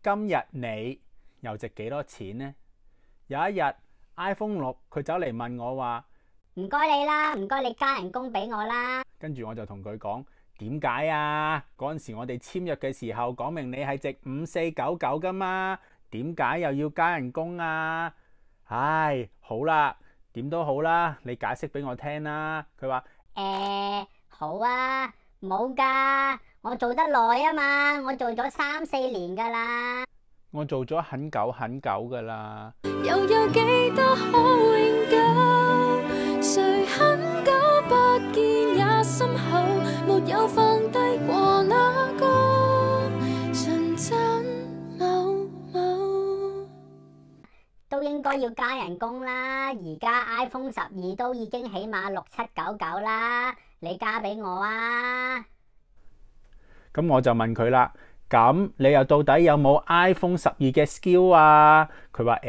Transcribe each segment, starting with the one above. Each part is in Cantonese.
今日你又值幾多錢呢？有一日 iPhone 6佢走嚟問我話： 唔該你啦，唔該你加人工俾我啦。 跟住我就同佢講點解啊？嗰陣時我哋簽約嘅時候講明你係值5499噶嘛，點解又要加人工啊？唉，好啦，點都好啦，你解釋俾我聽啦。佢話好啊，冇噶，我做得耐啊嘛，我做咗3、4年噶啦。 我做咗很久很久噶啦。 又有幾多可永久？誰很久不見也心口，沒有放低過那個純真某某。 都應該要加人工啦，而家 iPhone 12都已經起碼6799啦，你加俾我啊！ 咁我就問佢啦，咁你又到底有冇 iPhone 12嘅 skill 啊？佢話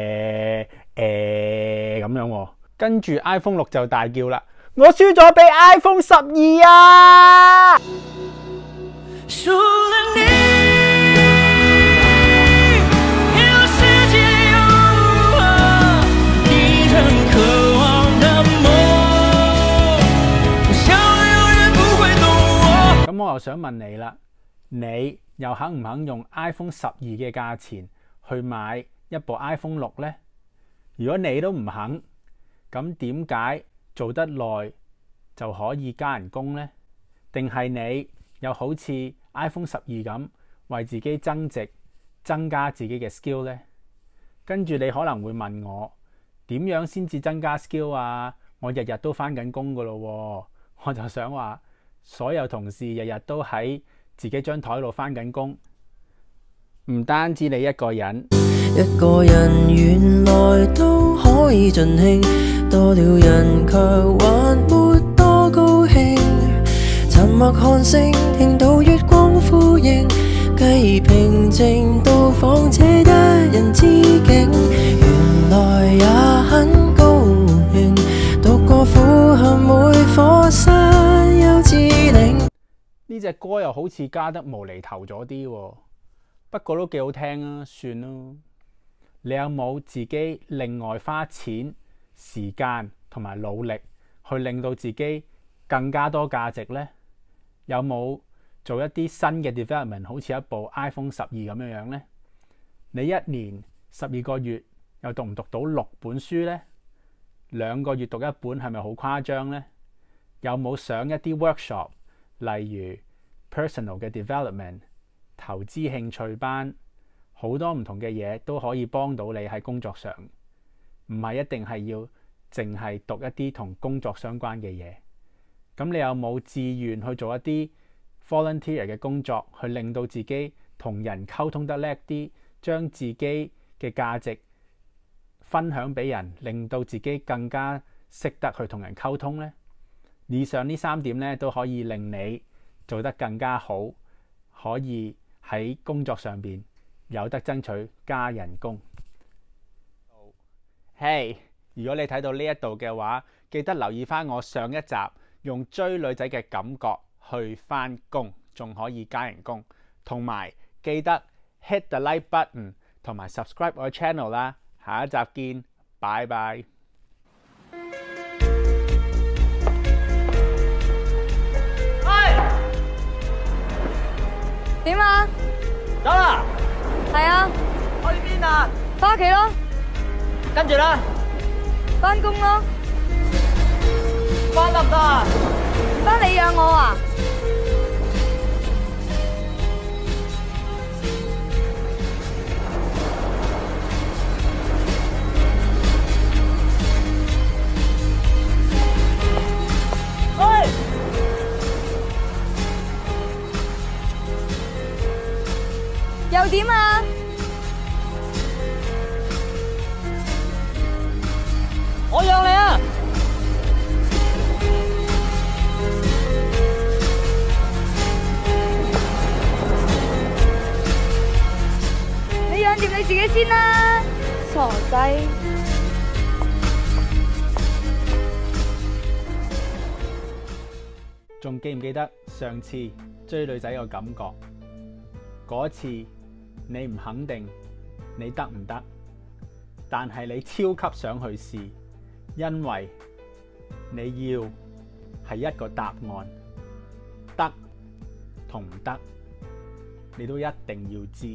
咁樣喎。跟住 iPhone 6就大叫啦，我輸咗俾 iPhone 12啊！ 輸了你，有世界又如何？你很渴望的夢，我想有人不會懂我。 咁我又想問你啦，你又肯唔肯用 iPhone 12嘅價錢去買一部 iPhone 6呢？如果你都唔肯，咁點解做得耐就可以加人工呢？定係你又好似 iPhone 12咁為自己增值、增加自己嘅 skill 呢？跟住你可能會問我，點樣先至增加 skill 啊？我日日都返緊工噶咯喎。我就想話，所有同事日日都喺自己張台度返緊工，唔單止你一個人。 一個人原來都可以盡興，多了人卻還沒多高興。沉默看星，聽到月光呼應，繼而平靜到訪這一人之境。原來也很高興，讀過苦恨每課室幼稚齡。 呢隻歌又好似加得無厘頭咗啲喎，不過都幾好聽啊，算咯。你有冇自己另外花錢、時間同埋努力去令到自己更加多價值呢？有冇做一啲新嘅 development， 好似一部 iPhone 12咁樣樣呢？你一年12個月又讀唔讀到6本書呢？2個月讀一本係咪好誇張呢？有冇上一啲 workshop， 例如 personal 嘅 development、投資興趣班？好多唔同嘅嘢都可以幫到你喺工作上，唔係一定係要淨係讀一啲同工作相關嘅嘢。咁你有冇自願去做一啲 volunteer 嘅工作，去令到自己同人溝通得叻啲，將自己嘅價值分享俾人，令到自己更加識得去同人溝通呢？以上呢3點咧都可以令你做得更加好，可以喺工作上邊有得爭取加人工。嘿，如果你睇到呢一度嘅話，記得留意翻我上一集用追女仔嘅感覺去翻工，仲可以加人工。同埋記得 hit the like button 同埋 subscribe 我 channel 啦。下一集見，拜拜。 點啊？ 走啦！ 係啊， 去邊啊？ 翻屋企咯。 跟住啦， 翻工咯。 翻得唔得啊？ 翻你養我啊？又點啊？ 我養你啊！ 你養掂你自己先啦，傻仔。 仲記唔記得上次追女仔個感覺？嗰次你唔肯定你得唔得，但係你超級想去試，因為你要係一個答案，得同唔得，你都一定要知。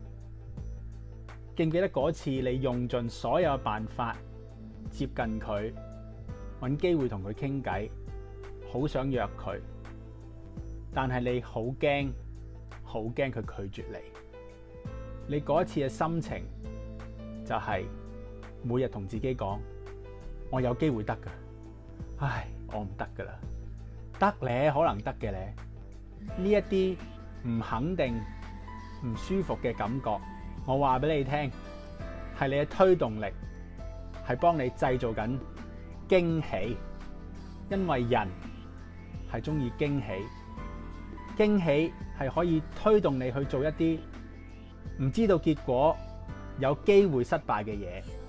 記唔記得嗰次你用盡所有辦法接近佢，揾機會同佢傾偈，好想約佢，但係你好驚佢拒絕你。你嗰一次嘅心情就係每日同自己講：我有機會得㗎，唉，我唔得㗎啦，得咧，可能得嘅咧。呢一啲唔肯定、唔舒服嘅感覺，我話俾你聽，係你嘅推動力，係幫你製造緊驚喜。因為人係中意驚喜，驚喜係可以推動你去做一啲唔知道結果、有機會失敗嘅嘢。